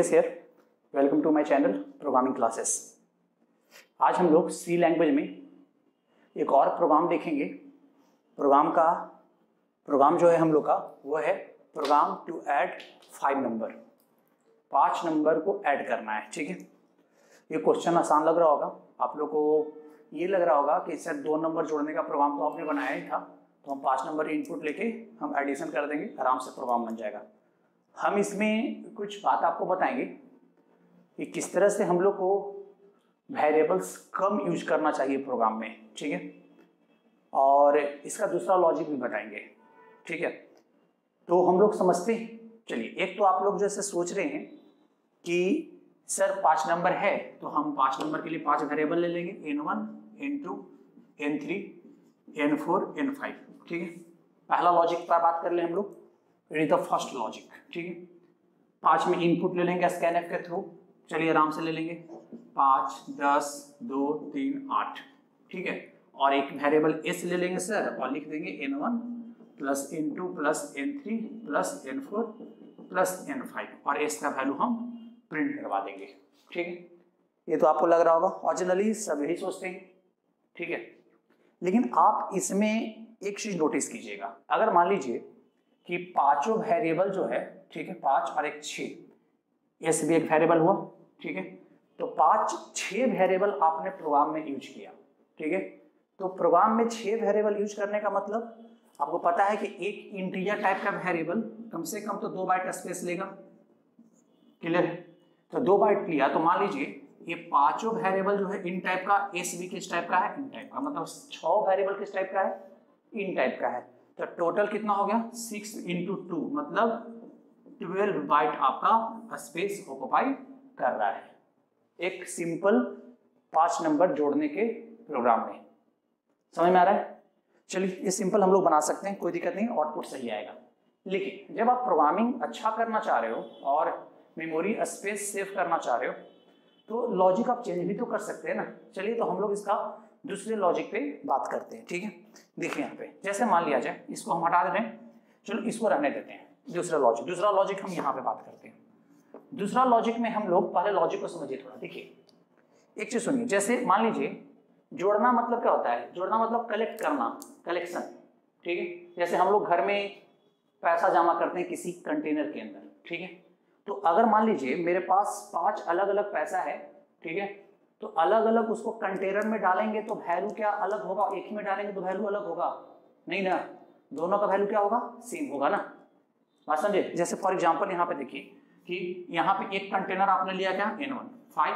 Yogesh here, welcome to my channel programming classes. आज हम लोग सी लैंग्वेज में एक और प्रोग्राम देखेंगे। प्रोग्राम जो है हम लोग का वो है program to add 5 number, 5 number को ऐड करना है। ठीक है, ये क्वेश्चन आसान लग रहा होगा आप लोग को। ये लग रहा होगा कि सर 2 नंबर जोड़ने का प्रोग्राम तो आपने बनाया ही था, तो हम 5 नंबर इनपुट लेके हम एडिशन कर देंगे, आराम से प्रोग्राम बन जाएगा। हम इसमें कुछ बात आपको बताएंगे कि किस तरह से हम लोग को वेरिएबल्स कम यूज करना चाहिए प्रोग्राम में। ठीक है, और इसका दूसरा लॉजिक भी बताएंगे। ठीक है, तो हम लोग समझते हैं। चलिए, एक तो आप लोग जैसे सोच रहे हैं कि सर 5 नंबर है तो हम 5 नंबर के लिए 5 वेरिएबल ले लेंगे, n1 n2 n3 n4 n5। ठीक है, पहला लॉजिक पर बात कर ले हम लोग। It the first logic. ठीक है, 5 में इनपुट ले लेंगे स्कैनफ के थ्रू। चलिए आराम से ले लेंगे 5 10 2 3 8। ठीक है, और एक वेरिएबल s ले लेंगे सर और लिख देंगे n1 plus n2 plus n3 plus n4 plus n5 और s का वैल्यू हम प्रिंट करवा देंगे। ठीक है, ये तो आपको लग रहा होगा ऑरिजिनली सब यही सोचते हैं। ठीक है, लेकिन आप इसमें एक चीज नोटिस कीजिएगा। अगर मान लीजिए कि पांचों वेरिएबल जो है, ठीक है, 5 और 1 6, एस भी एक वेरिएबल हुआ। ठीक है, तो 6 वेरिएबल आपने प्रोग्राम में यूज किया। ठीक है, तो प्रोग्राम में 6 वेरिएबल यूज करने का मतलब आपको पता है कि एक इंटीजर टाइप का वेरिएबल कम से कम तो 2 बाइट स्पेस लेगा। क्लियर है? तो 2 बाइट लिया तो मान लीजिए ये पांचों वेरिएबल जो है इन टाइप का, एस भी किस टाइप का है, इन टाइप का, मतलब 6 वेरिएबल किस टाइप का है, इन टाइप का है। तो टोटल कितना हो गया 6 × 2, मतलब 12 बाइट आपका स्पेस ऑक्युपाई कर रहा है एक सिंपल 5 नंबर जोड़ने के प्रोग्राम में। समझ में आ रहा है? चलिए, ये सिंपल हम लोग बना सकते हैं, कोई दिक्कत नहीं, आउटपुट सही आएगा। लेकिन जब आप प्रोग्रामिंग अच्छा करना चाह रहे हो और मेमोरी स्पेस सेव करना चाह रहे हो तो लॉजिक आप चेंज भी तो कर सकते हैं ना। चलिए, तो हम लोग इसका दूसरे लॉजिक पे बात करते हैं। ठीक है, देखिए यहाँ पे जैसे मान लिया जाए, इसको हम हटा देते हैं, चलो इसको रहने देते हैं। दूसरा लॉजिक हम यहाँ पे बात करते हैं। दूसरा लॉजिक में हम लोग पहले लॉजिक को समझिए थोड़ा। देखिए, एक चीज सुनिए, जैसे मान लीजिए जोड़ना मतलब क्या होता है, जोड़ना मतलब कलेक्ट करना, कलेक्शन। ठीक है, जैसे हम लोग घर में पैसा जमा करते हैं किसी कंटेनर के अंदर। ठीक है, तो अगर मान लीजिए मेरे पास 5 अलग अलग पैसा है, ठीक है, तो अलग अलग उसको कंटेनर में डालेंगे तो वैल्यू क्या अलग होगा, एक ही में डालेंगे तो वैल्यू अलग होगा नहीं ना, दोनों का वैल्यू क्या होगा, सेम होगा ना। बात समझे? जैसे फॉर एग्जांपल यहाँ पे देखिए कि यहाँ पे एक कंटेनर आपने लिया क्या, n1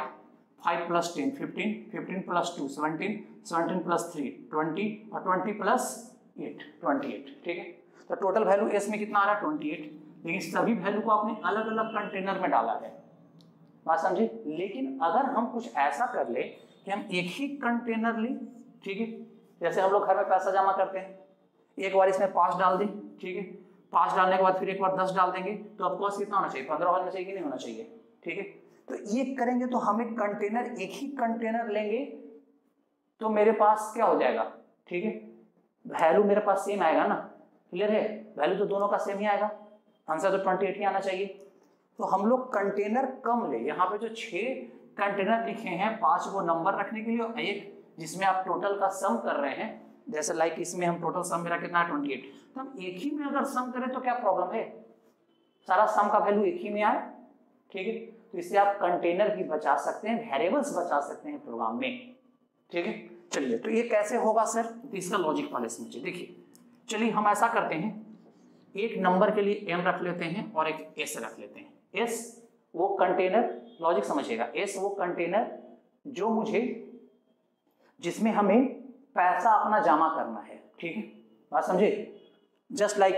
5 प्लस 10 15 15 प्लस 2 17 17 प्लस 3 20 और 20 प्लस 8 28। ठीक है, तो टोटल वैल्यू एस में कितना आ रहा है 28, लेकिन सभी वैल्यू को आपने अलग अलग कंटेनर में डाला है। बात समझे? लेकिन अगर हम कुछ ऐसा कर ले कि हम एक ही कंटेनर ले, ठीक है, जैसे हम लोग घर में पैसा जमा करते हैं, एक बार इसमें 5 डाल दें, ठीक है, 5 डालने के बाद फिर एक बार 10 डाल देंगे तो आपको कितना होना चाहिए, 15 होना चाहिए कि नहीं होना चाहिए। ठीक है, तो ये करेंगे तो हम एक ही कंटेनर लेंगे तो मेरे पास क्या हो जाएगा, ठीक है, वैल्यू मेरे पास सेम आएगा ना। क्लियर है? वैल्यू तो दोनों का सेम ही आएगा, आंसर तो 28 ही आना चाहिए। तो हम लोग कंटेनर कम ले, यहाँ पे जो 6 कंटेनर लिखे हैं 5 वो नंबर रखने के लिए और एक जिसमें आप टोटल का सम कर रहे हैं, जैसे लाइक इसमें हम टोटल सम मेरा कितना है 28, तो हम एक ही में अगर सम करें तो क्या प्रॉब्लम है, सारा सम का वैल्यू एक ही में आए। ठीक है, तो इससे आप कंटेनर भी बचा सकते हैं, वेरिएबल्स बचा सकते हैं प्रोग्राम में। ठीक है, चलिए, तो ये कैसे होगा सर, तो इसका लॉजिक पहले समझिए। देखिए, चलिए हम ऐसा करते हैं, एक नंबर के लिए m रख लेते हैं और एक s रख लेते हैं। s वो कंटेनर, लॉजिक समझिएगा, s वो कंटेनर जो मुझे, जिसमें हमें पैसा अपना जमा करना है। ठीक है, बात समझे? जस्ट लाइक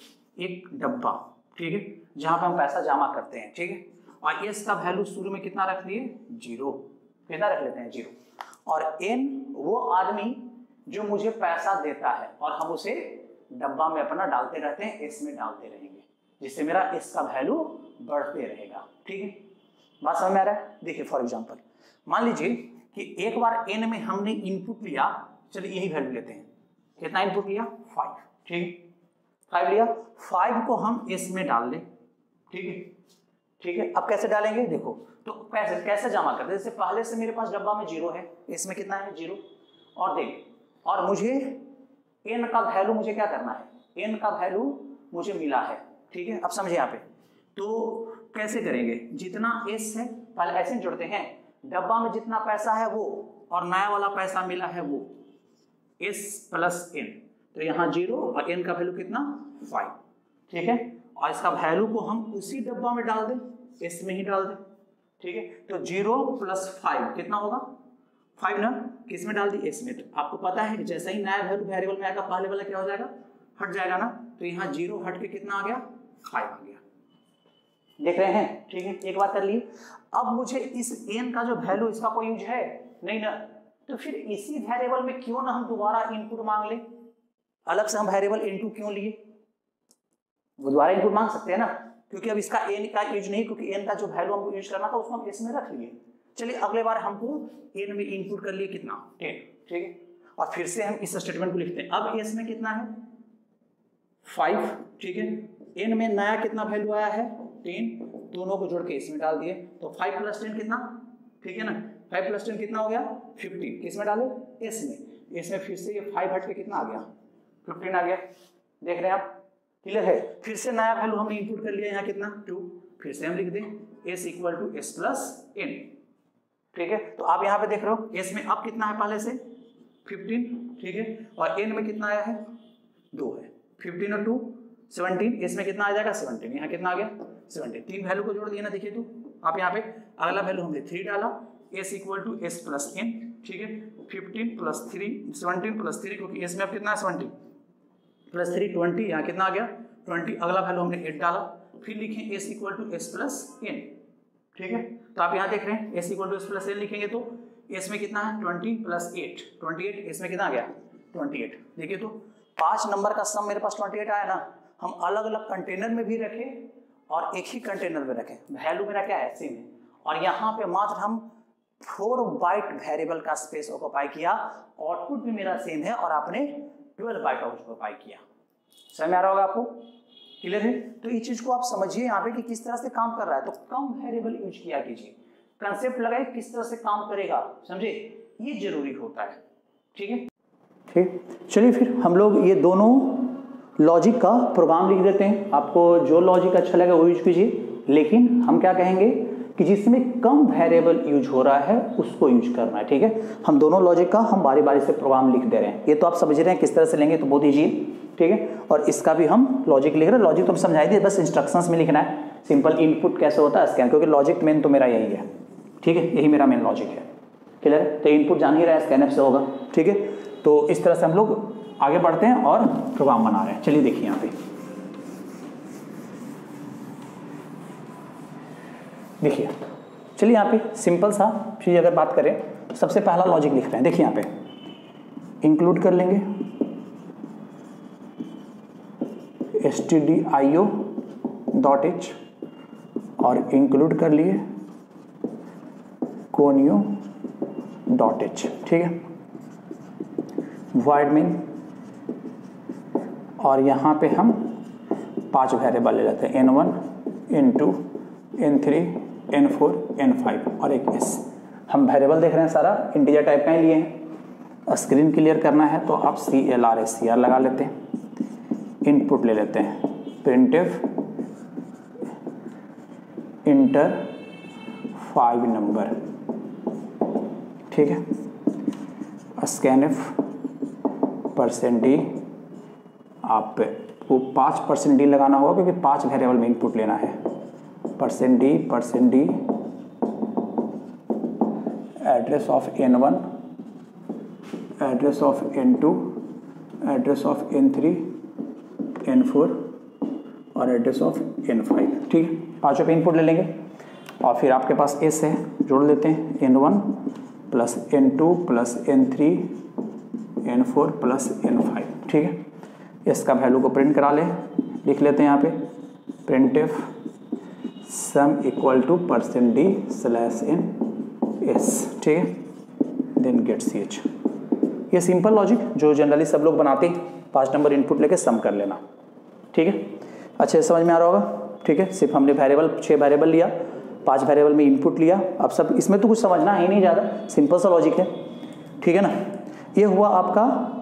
एक डब्बा, ठीक है, जहां पे हम पैसा जमा करते हैं। ठीक है, और s का वैल्यू शुरू में कितना रख लिए, 0, कितना रख लेते हैं 0, और n वो आदमी जो मुझे पैसा देता है और हम उसे डब्बा में अपना डालते रहते हैं, s में डालते रहेंगे, जिससे मेरा s का वैल्यू बढ़ते रहेगा। ठीक है, बात समझ में आ रहा है? देखिए फॉर एग्जांपल मान लीजिए कि एक बार n में हमने इनपुट लिया, चलिए यही वैल्यू लेते हैं, कितना इनपुट लिया 5, ठीक है, 5 लिया, 5 को हम s में डाल दें। ठीक है, ठीक है, अब कैसे डालेंगे देखो, तो कैसे जमा करते हैं, जैसे पहले से मेरे पास डब्बा में 0 है, इसमें कितना है 0, और देख, और मुझे n का वैल्यू मुझे क्या करना है, n का वैल्यू मुझे मिला है, ठीक है। अब समझे यहाँ पे, तो कैसे करेंगे, जितना s है पहले ऐसे जोड़ते हैं, डब्बा में जितना पैसा है वो और नया वाला पैसा मिला है वो s प्लस n, तो यहाँ 0 और n का वैल्यू कितना 5, ठीक है, और इसका वैल्यू को हम उसी डब्बा में डाल दें, s में ही डाल दें, ठीक है। तो 0 प्लस 5 कितना होगा 5 ना, किस में डाल दी s में, तो आपको पता है कि जैसे ही नया वैल्यू वेरिएबल में आएगा पहले वाला क्या हो जाएगा, हट जाएगा ना, तो यहाँ 0 हट के कितना आ गया 5 आ गया, देख रहे हैं, ठीक है। एक बात कर लिए, अब मुझे इस n का जो वैल्यू इसका कोई यूज है नहीं ना, तो फिर इसी वेरिएबल में क्यों ना हम दोबारा इनपुट मांग ले, अलग से हम वेरिएबल n2 क्यों लिए, वो दोबारा इनपुट मांग सकते हैं ना, क्योंकि अब इसका n का यूज नहीं, क्योंकि n का जो वैल्यू हमको यूज करना था उसको हम s में रख लिए। चलिए अगले बार हमको n में इनपुट कर लिए कितना 10, ठीक है, और फिर से हम इस स्टेटमेंट को लिखते हैं, अब s में कितना है 5, ठीक है, n में नया कितना वैल्यू आया है 10, दोनों को जोड़ के इसमें डाल दिए, तो 5 प्लस 10 कितना, ठीक है ना, 5 प्लस 10 कितना हो गया 15, किस में डाले s में, इसमें फिर से ये 5 हट के कितना आ गया 15 आ गया, देख रहे हैं आप, क्लियर है। फिर से नया वैल्यू हमने इनपुट कर लिया यहाँ कितना 2, फिर से हम लिख दें s equal to s plus n, ठीक है। तो आप यहाँ पे देख रहे हो s में अब कितना है पहले से 15, ठीक है, और n में कितना आया है 2 है, 15 और 2 17, इसमें कितना आ जाएगा 17, यहाँ कितना आ गया 17, तीन वैल्यू को जोड़ दिया ना, देखिए तो आप यहाँ पे अगला वैल्यू हमने 3 डाला, s equal to s plus n, ठीक है, 15 प्लस 3 17 प्लस 3, क्योंकि s में अब कितना है 17 प्लस 3 20, यहाँ कितना आ गया 20, अगला वैल्यू हमने 8 डाला, फिर लिखें s equal to s plus n, ठीक है। तो आप यहाँ देख रहे हैं s equal to s plus n लिखेंगे तो s में कितना है 20 प्लस 8 28, s में कितना आ गया 28, देखिए तो 5 नंबर का सम मेरे पास 28 आया ना, हम अलग अलग कंटेनर में भी रखें और एक ही कंटेनर में रखें, वैल्यू मेरा क्या है सेम है, और यहाँ पे मात्र हम 4 बाइट वेरिएबल का स्पेस ऑक्युपाई किया, आउटपुट भी मेरा सेम है और आपने 12 बाइट ऑक्युपाई किया, समझ में आ रहा होगा आपको, क्लियर है। तो इस चीज को आप समझिए यहाँ पे कि किस तरह से काम कर रहा है, तो कम वेरिएबल यूज किया कीजिए, कंसेप्ट लगाए किस तरह से काम करेगा, समझे, ये जरूरी होता है, ठीक है। ठीक, चलिए फिर हम लोग ये दोनों लॉजिक का प्रोग्राम लिख देते हैं, आपको जो लॉजिक अच्छा लगे वो यूज कीजिए, लेकिन हम क्या कहेंगे कि जिसमें कम वेरिएबल यूज हो रहा है उसको यूज करना है, ठीक है। हम दोनों लॉजिक का हम बारी बारी से प्रोग्राम लिख दे रहे हैं, ये तो आप समझ रहे हैं किस तरह से लेंगे, तो बहुत ईजी, ठीक है। और इसका भी हम लॉजिक लिख रहे हैं, लॉजिक तो हम समझाई दिए, बस इंस्ट्रक्शंस में लिखना है, सिंपल इनपुट कैसे होता है स्कैन, क्योंकि लॉजिक मेन तो मेरा यही है, ठीक है, यही मेरा मेन लॉजिक है, क्लियर है। तो इनपुट जान ही रहा है स्कैनएफ से होगा, ठीक है। तो इस तरह से हम लोग आगे बढ़ते हैं और प्रोग्राम बना रहे हैं, चलिए देखिए यहाँ पे देखिए, चलिए यहाँ पे सिंपल सा चीज़ अगर बात करें तो सबसे पहला लॉजिक लिख रहे हैं, देखिए यहाँ पे इंक्लूड कर लेंगे stdio .h और इंक्लूड कर लिए conio .h, ठीक है, void main, और यहाँ पे हम 5 वेरिएबल ले लेते हैं, n1 n2 n3 n4 n5 और एक s, हम वेरिएबल देख रहे हैं सारा इंटीजर टाइप का ही लिए हैं, स्क्रीन क्लियर करना है तो आप CLR लगा लेते हैं, इनपुट ले लेते हैं प्रिंटफ इंटर 5 नंबर, ठीक है, स्कैनफ %d, आपको 5% d लगाना होगा क्योंकि 5 वेरिएबल में इनपुट लेना है, %d address of n1 address of n2 address of n3 n4 और एड्रेस ऑफ n5, ठीक है, 5 पे इनपुट ले लेंगे और फिर आपके पास s है, जोड़ लेते हैं n1 plus n2 plus n3 n4 plus n5, ठीक है। s का वैल्यू को प्रिंट करा लें, लिख लेते हैं यहाँ पे printf sum equal to %d slash n s, ठीक है, देन गेट ch। ये सिंपल लॉजिक जो जनरली सब लोग बनाते हैं, 5 नंबर इनपुट लेके सम कर लेना, ठीक है, अच्छे से समझ में आ रहा होगा, ठीक है। सिर्फ हमने वेरिएबल 6 वेरिएबल लिया, 5 वेरिएबल में इनपुट लिया। अब सब इसमें तो कुछ समझना है नहीं ज़्यादा, सिंपल सा लॉजिक है, ठीक है ना। ये हुआ आपका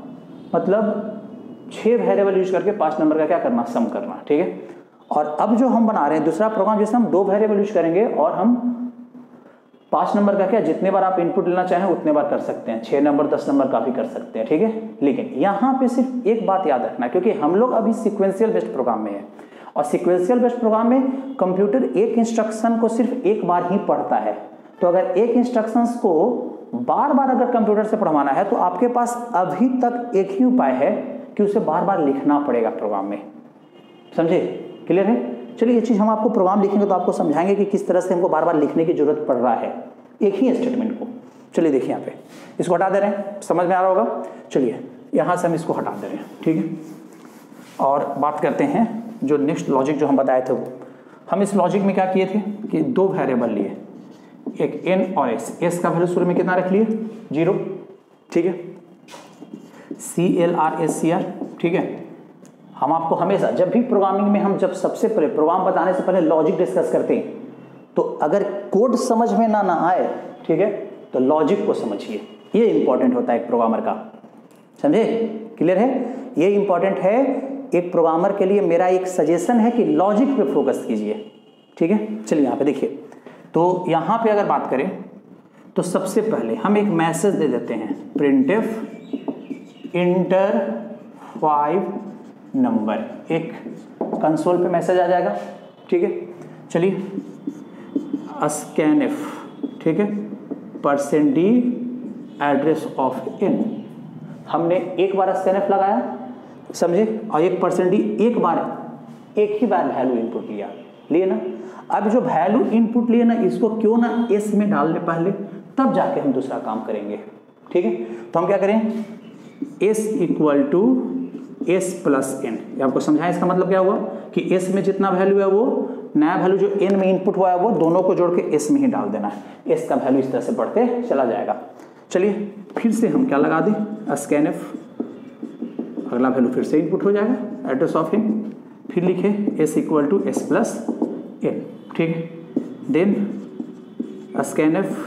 मतलब 6 वेरिएबल यूज करके 5 नंबर का क्या करना, सम करना, ठीक है। और अब जो हम बना रहे हैं दूसरा प्रोग्राम, जिसमें हम 2 वेरिएबल यूज करेंगे और हम 5 नंबर का क्या, जितने बार आप इनपुट लेना चाहें उतने बार कर सकते हैं, 6 नंबर 10 नंबर काफ़ी कर सकते हैं, ठीक है। लेकिन यहाँ पे सिर्फ एक बात याद रखना, क्योंकि हम लोग अभी सीक्वेंशियल बेस्ड प्रोग्राम में है, और सीक्वेंशियल बेस्ड प्रोग्राम में कंप्यूटर एक इंस्ट्रक्शन को सिर्फ एक बार ही पढ़ता है। तो अगर एक इंस्ट्रक्शंस को बार बार अगर कंप्यूटर से पढ़वाना है तो आपके पास अभी तक एक ही उपाय है कि उसे बार बार लिखना पड़ेगा प्रोग्राम में, समझे, क्लियर है। चलिए ये चीज़ हम आपको प्रोग्राम लिखेंगे तो आपको समझाएंगे कि किस तरह से हमको बार बार लिखने की जरूरत पड़ रहा है एक ही स्टेटमेंट को। चलिए देखिए यहाँ पे इसको हटा दे रहे हैं, समझ में आ रहा होगा। चलिए यहाँ से हम इसको हटा दे रहे हैं, ठीक है। और बात करते हैं जो नेक्स्ट लॉजिक जो हम बताए थे वो, हम इस लॉजिक में क्या किए थे कि 2 वेरिएबल लिए, एक n और s। s का वैल्यू शुरू में कितना रख लिए, 0, ठीक है। CLR, ठीक है। हम आपको हमेशा जब भी प्रोग्रामिंग में हम जब सबसे पहले प्रोग्राम बताने से पहले लॉजिक डिस्कस करते हैं, तो अगर कोड समझ में ना आए, ठीक है, तो लॉजिक को समझिए, ये इंपॉर्टेंट होता है एक प्रोग्रामर का, समझे, क्लियर है। ये इंपॉर्टेंट है एक प्रोग्रामर के लिए। मेरा एक सजेशन है कि लॉजिक पे फोकस कीजिए, ठीक है। चलिए यहाँ पे देखिए, तो यहाँ पे अगर बात करें तो सबसे पहले हम एक मैसेज दे देते हैं, printf इंटर 5 नंबर, एक कंसोल पे मैसेज आ जाएगा, ठीक है। चलिए scanf, ठीक है, %d एड्रेस ऑफ इन, हमने एक बार scanf लगाया, समझे, और एक %d एक ही बार वैल्यू इनपुट लिया, लिए ना। अब जो वैल्यू इनपुट लिए ना, इसको क्यों ना s में डाल ले पहले, तब जाके हम दूसरा काम करेंगे, ठीक है। तो हम क्या करें, s = s + n। आपको समझाएं इसका मतलब क्या हुआ कि s में जितना वैल्यू है वो नया वैल्यू जो n में इनपुट हुआ है वो दोनों को जोड़ के s में ही डाल देना है। s का वैल्यू इस तरह से बढ़ते चला जाएगा। चलिए फिर से हम क्या लगा दें, scanf, अगला वैल्यू फिर से इनपुट हो जाएगा, एड्रेस ऑफ इन, फिर लिखे s = s + n, ठीक है। Then scanf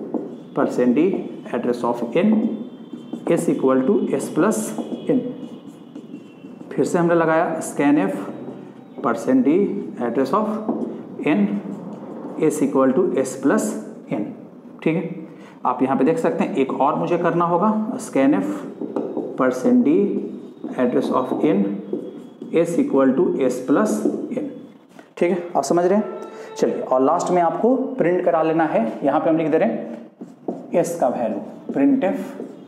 %d address of n, s = s + n, फिर से हमने लगाया scanf %d address of n, s = s + n, ठीक है। आप यहाँ पे देख सकते हैं एक और मुझे करना होगा, scanf %d address of n, s = s + n, ठीक है, आप समझ रहे हैं। चलिए और लास्ट में आपको प्रिंट करा लेना है, यहाँ पे हम लिख दे रहे हैं s का value, printf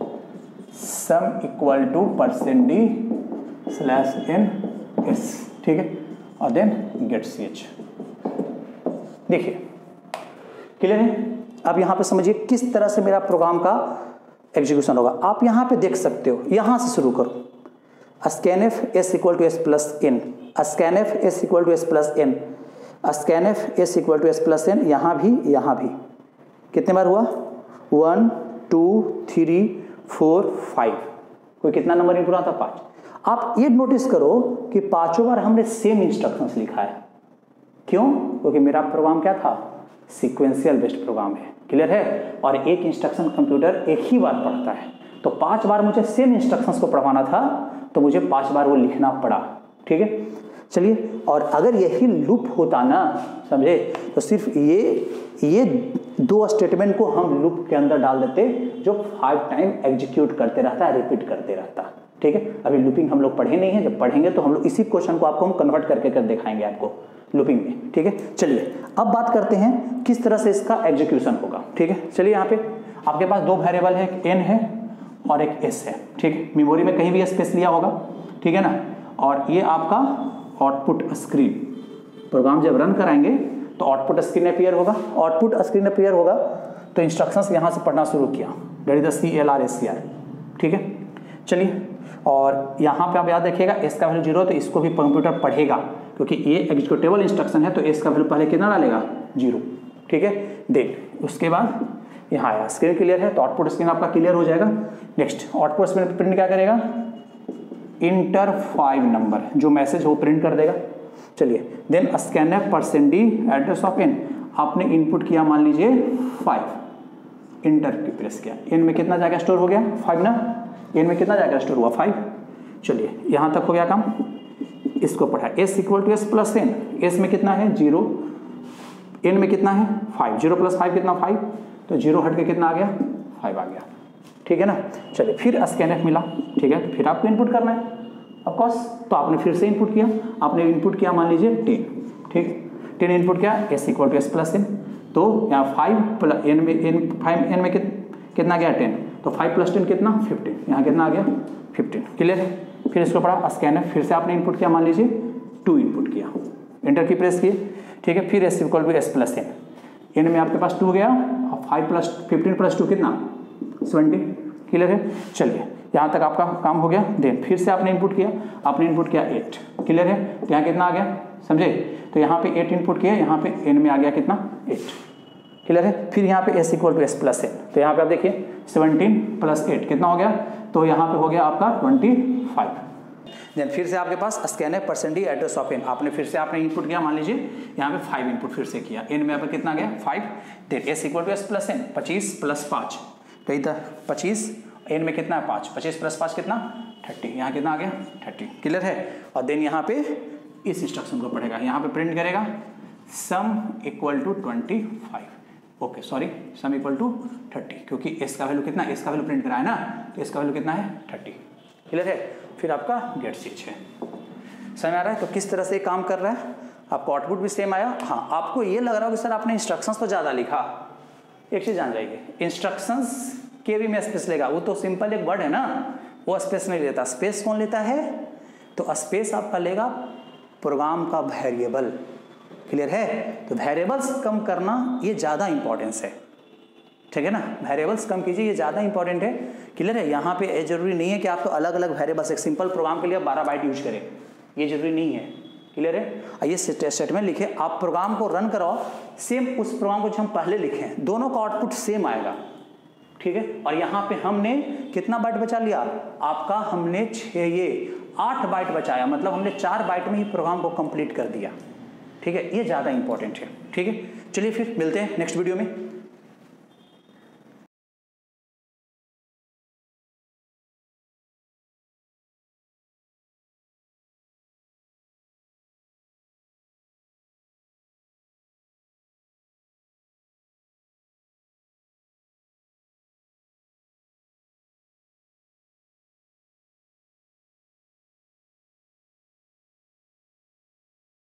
sum = %d/n s, ठीक है, और देन गेट ch। देखिए क्लियर है। अब यहाँ पे समझिए किस तरह से मेरा प्रोग्राम का एग्जीक्यूशन होगा। आप यहाँ पे देख सकते हो, यहाँ से शुरू करो, scanf s = s + n, scanf s = s + n, scanf s = s + n, यहाँ भी कितने बार हुआ, 1 2 3 4 5, कोई कितना नंबर इनपुट आता, 5। आप ये नोटिस करो कि 5 बार हमने सेम इंस्ट्रक्शंस लिखा है, क्यों, क्योंकि मेरा प्रोग्राम क्या था, सीक्वेंशियल बेस्ड प्रोग्राम है, क्लियर है। और एक इंस्ट्रक्शन कंप्यूटर एक ही बार पढ़ता है, तो 5 बार मुझे सेम इंस्ट्रक्शंस को पढ़वाना था, तो मुझे 5 बार वो लिखना पड़ा, ठीक है। चलिए और अगर यही लूप होता ना, समझे, तो सिर्फ ये 2 स्टेटमेंट को हम लूप के अंदर डाल देते जो 5 टाइम एग्जीक्यूट करते रहता है, रिपीट करते रहता, ठीक है। अभी लूपिंग हम लोग पढ़े नहीं है, जब पढ़ेंगे तो हम लोग इसी क्वेश्चन को आपको हम कन्वर्ट करके कर दिखाएंगे आपको लूपिंग में, ठीक है। चलिए अब बात करते हैं किस तरह से इसका एग्जीक्यूशन होगा, ठीक है। चलिए यहाँ पे आपके पास 2 वेरिएबल है, एक n है और एक s है, ठीक है। मेमोरी में कहीं भी स्पेस लिया होगा, ठीक है ना। और ये आपका आउटपुट स्क्रीन, प्रोग्राम जब रन कराएंगे तो आउटपुट स्क्रीन अपीयर होगा, आउटपुट स्क्रीन अपीयर होगा तो इंस्ट्रक्शंस यहाँ से पढ़ना शुरू किया, दैट इज द CLR, ठीक है। चलिए और यहाँ पे आप याद रखिएगा s का वैल्यू 0, तो इसको भी कंप्यूटर पढ़ेगा, क्योंकि ये एग्जीक्यूटेबल इंस्ट्रक्शन है, तो s का वैल्यू पहले कितना डालेगा, 0, ठीक है। देन उसके बाद यहाँ आया स्क्रीन क्लियर है, तो आउटपुट स्क्रीन आपका क्लियर हो जाएगा। नेक्स्ट आउटपुट स्क्रीन प्रिंट क्या करेगा, इंटर 5 नंबर, जो मैसेज हो प्रिंट कर देगा, चलिए then scanf percent d address of n, आपने इनपुट किया मान लीजिए 5, इंटर की प्रेस किया, एन में कितना जाएगा स्टोर हो गया 5 ना, एन में कितना जाएगा स्टोर हुआ 5। चलिए यहाँ तक हो गया काम, इसको पढ़ा s equal to s plus n, s में कितना है 0, एन में कितना है 5, 0 प्लस 5 कितना 5, तो 0 हट के कितना आ गया 5 आ गया, ठीक है ना। चलिए फिर स्कैनफ मिला, ठीक है, फिर आपको इनपुट करना है ऑफकोर्स, तो आपने फिर से इनपुट किया, आपने इनपुट किया मान लीजिए 10, ठीक है, 10 इनपुट किया, s equal to s plus n, तो यहाँ 5 प्लस एन में एन में कितना गया 10, तो 5 प्लस 10 कितना 15, यहाँ कितना आ गया 15, क्लियर है। फिर इसको पढ़ा स्कैनफ, फिर से आपने इनपुट किया मान लीजिए 2 इनपुट किया, इंटर की प्रेस किए, ठीक है, फिर s equal to s plus n, n में आपके पास 2 गया, 5 प्लस 15 प्लस 2 कितना 20, क्लियर है। चलिए यहाँ तक आपका काम हो गया, देन फिर से आपने इनपुट किया, आपने इनपुट किया 8, क्लियर है, तो यहाँ कितना आ गया समझे, तो यहाँ पे 8 इनपुट किया, यहाँ पे एन में आ गया कितना 8, क्लियर है। फिर यहाँ पे s equal to s plus n, तो यहाँ पे आप देखिए 17 प्लस 8 कितना हो गया, तो यहाँ पे हो गया आपका 25। देन फिर से आपके पास scanf percent d address of n, आपने फिर से आपने इनपुट किया मान लीजिए यहाँ पे 5 इनपुट फिर से किया, एन में यहाँ पे कितना गया 5, then s equal to s plus n, 25 plus 5 कहीं था 25, एन में कितना है 5, 25 प्लस 5 कितना 30, यहाँ कितना आ गया 30, क्लियर है। और देन यहाँ पे इस इंस्ट्रक्शन को पढ़ेगा, यहाँ पे प्रिंट करेगा sum equal to 25, okay sorry sum equal to 30, क्योंकि एस का वैल्यू कितना, एस का वैल्यू प्रिंट कराया ना, तो इसका वैल्यू कितना है 30, क्लियर है। फिर आपका गेट स्विच है, समझ आ रहा है। तो किस तरह से काम कर रहा है, आपको आउटपुट भी सेम आया। हाँ आपको ये लग रहा हो कि सर आपने इंस्ट्रक्शंस तो ज़्यादा लिखा, एक चीज़ जान जाइए, इंस्ट्रक्शंस के भी में स्पेस लेगा, वो तो सिंपल एक वर्ड है ना, वो स्पेस नहीं लेता। स्पेस कौन लेता है, तो स्पेस आपका लेगा प्रोग्राम का वेरिएबल, क्लियर है। तो वेरिएबल्स कम करना ये ज़्यादा इंपॉर्टेंस है, ठीक है ना, वेरिएबल्स कम कीजिए, ये ज़्यादा इंपॉर्टेंट है, क्लियर है। यहाँ पे ये जरूरी नहीं है कि आपको अलग अलग वेरिएबल्स, एक सिंपल प्रोग्राम के लिए 12 बाइट यूज करें, ये जरूरी नहीं है, क्लियर है। आइए स्टेटमेंट लिखे, आप प्रोग्राम को रन कराओ, सेम उस प्रोग्राम को जो हम पहले लिखे हैं दोनों का आउटपुट सेम आएगा, ठीक है। और यहाँ पे हमने कितना बाइट बचा लिया आपका, हमने 8 बाइट बचाया, मतलब हमने 4 बाइट में ही प्रोग्राम को कंप्लीट कर दिया, ठीक है। ये ज़्यादा इंपॉर्टेंट है, ठीक है। चलिए फिर मिलते हैं नेक्स्ट वीडियो में।